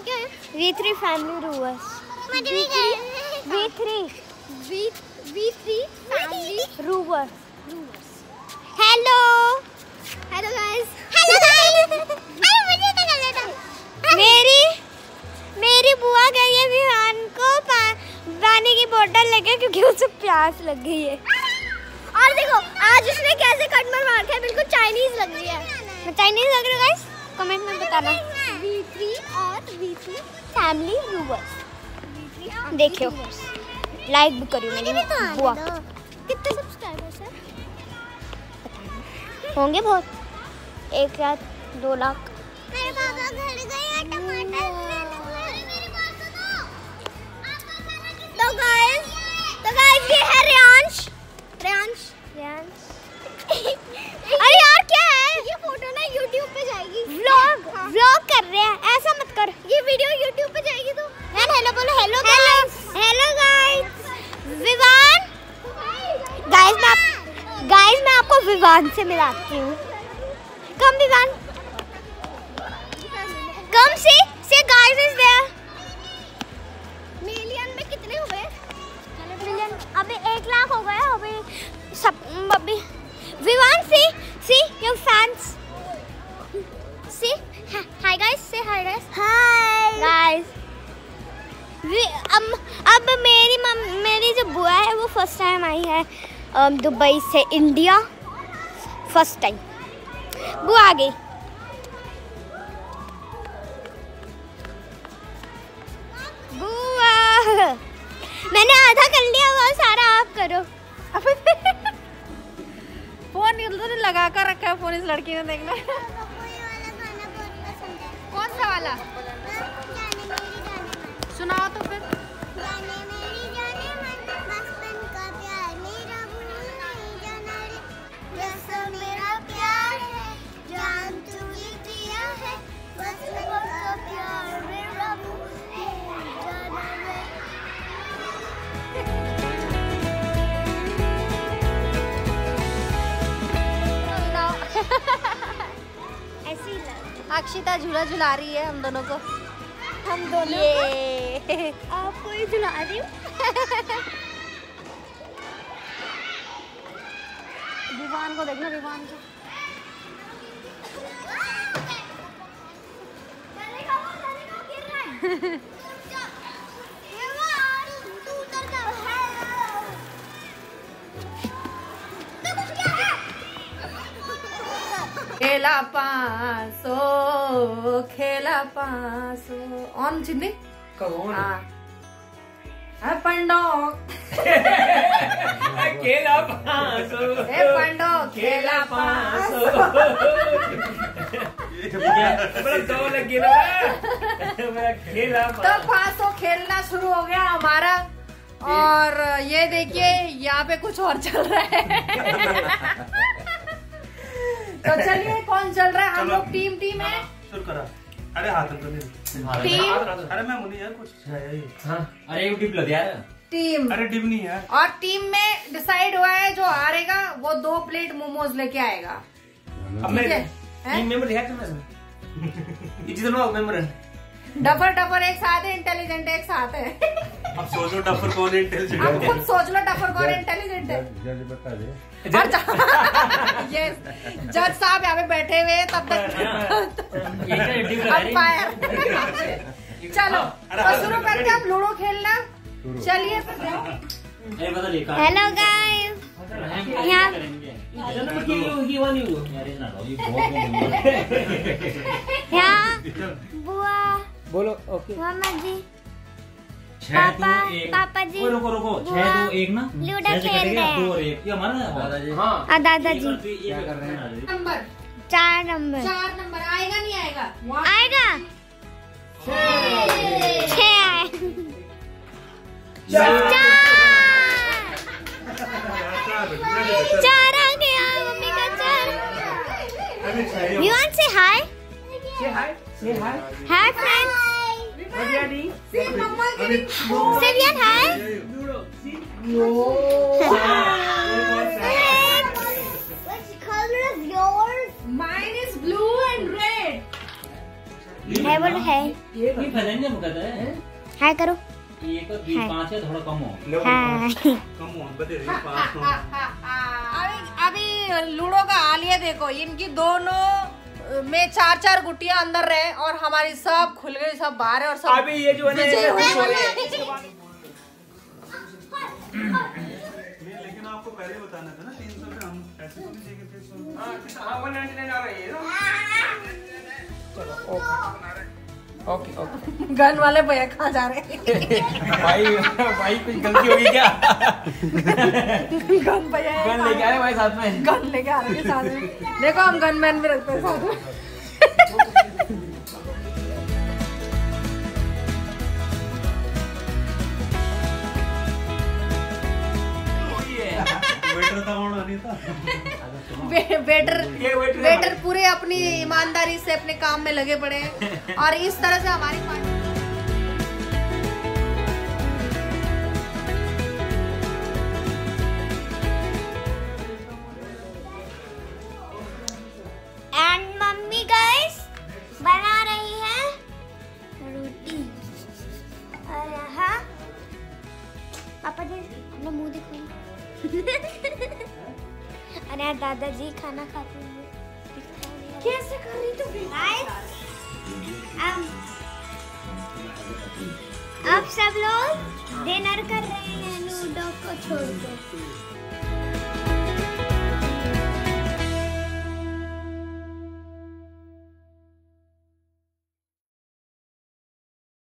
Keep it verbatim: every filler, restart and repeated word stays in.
क्या है? V three family rovers. V three V three V three family rovers. Hello hello guys. Hello guys. अरे मुझे तो कर लेता। मेरी मेरी बुआ गई है विहान को पा, पानी की बोतल लेके क्योंकि उसे प्यास लग गई है। और देखो आज उसने कैसे कटमर मार के बिल्कुल चाइनीज लग रही है। मैं चाइनीज लग रही हूँ गाइस? कमेंट में बताना। वी थ्री और वी थ्री फैमिली रूवर्स देखियो, लाइक भी करियो मेरी बुआ। कितने सब्सक्राइबर्स हैं? होंगे बहुत, एक या दो लाख। मेरे पापा घर गए टमाटर। तो गाइस तो गाइस ये है रियांश रियांश रियांश। अरे यार क्या है ये फोटो ना यूट्यूब पे जाएगी। व्लॉग व्लॉग कर रहे हैं, ऐसा मत कर। ये वीडियो यूट्यूब पे जाएगी तो यार हेलो बोलो। Hello guys. Hello guys. Vivaan guys, मैं आप गाइस मैं आपको विवान से मिलाती हूँ। कम विवान, कम से से गाइस इज देयर। मिलियन में कितने हुए? मिलियन अभी एक लाख हो गए अभी सब अभी। Vivaan see see your fans see hi guys, से हाय गाइस। हाय गाइस अब अब मेरी मम मेरी जो बुआ है वो फर्स्ट टाइम आई है um, दुबई से इंडिया। फर्स्ट टाइम बुआ आ गई। बुआ मैंने आधा कर लिया, वो सारा आप करो। फोन इधर लगा कर रखा है, फोन इस लड़की ने देखना। कौन सा वाला सुनाओ तो फिर। अक्षिता झूला झुला रही है हम दोनों को। हम दोनों ये आपको ही झुला रही हूँ। विवान को देखना, विवान को। खेला पासो खेला पासो ऑन चिन्नी कौन हाँ पंडो खेला पासो ए पंडो खेला पासो। बड़ा दो लगी ना मेरा खेला तो पासो खेलना शुरू हो गया हमारा। और ये देखिए यहाँ पे कुछ और चल रहा है। तो चलिए कौन चल रहा है? हम लोग टीम टीम है। शुरू करा। अरे हाथ तो नहीं टीम। अरे मैं मुनी यार कुछ है। हाँ अरे ये टिप लग यार। टीम अरे टिप नहीं है। और टीम में डिसाइड हुआ है जो हारेगा वो दो प्लेट मोमोज लेके आएगा। अब मैं टीम मेंबर दिखा था मैं। ये जितना मेंबर है। डफर डफर एक साथ है, इंटेलिजेंट एक साथ है। अब सोचो डफर कौन है इंटेलिजेंट। अब खुद सोच लो डफर कौन इंटेलिजेंट है। जज बता दे। यस जज साहब यहाँ पे बैठे हुए हैं तब तक अंपायर। चलो तो शुरू करते हैं हम लूडो खेलना। चलिए हेलो गाइस। यहाँ यहाँ बुआ बोलो ओके। मामा जी छह दो पापा एक। पापा जी ओ, रुको रुको छह दो एक ना। लूडो छह से खेल कटेगा, रहे हैं। दो और एक। ये हमारा ना दादाजी। हाँ और दादाजी क्या कर रहे हैं? नंबर चार नंबर चार नंबर आएगा नहीं आएगा? आएगा। छह आए। चार चार आ गया मम्मी का चार। You want to say hi? Say hi. Say hi. Hi friends. Sivian, hi. Which color is yours? Mine is blue and red. है बोलो है। ये ये फलन ने मुकदा है। हाय करो। ये को दी पांच है थोड़ा कम हो। हाय। कम हो बते रे पास हो। अभी अभी लूडो का हाल ये देखो, इनकी दोनों में चार चार गुटियां अंदर रहे और हमारी सब खुल गई, सब बाहर है और सब अभी ये जो है ना विजय होने वाले हैं। लेकिन आपको पहले बताना था ना तीन सौ में हम ऐसे तो नहीं देंगे फिर हां हां वन नाइंटी नाइन आ रहा है ये ना। चलो ओके ओके ओके। गन वाले भैया कहाँ जा रहे हैं? भाई भाई कुछ गलती होगी क्या? गन भैया गन लेके आए भाई साथ में। गन लेके आ रहे हैं साथ में। देखो हम गन मैन भी रखते हैं साथ में। वेटर था कौन नहीं था वे- वेटर ये वेटर है वेटर पूरे अपनी ईमानदारी से अपने काम में लगे पड़े हैं और इस तरह से हमारी पार्टी एंड मम्मी गाइस बना रही है रोटी। और हाँ पापा जी अपना मुंह दिखाओ। अरे दादाजी खाना खाते हैं। कैसे कर रही तू? गाइस अब अब सब लोग डिनर कर रहे हैं लूडो को छोड़ के।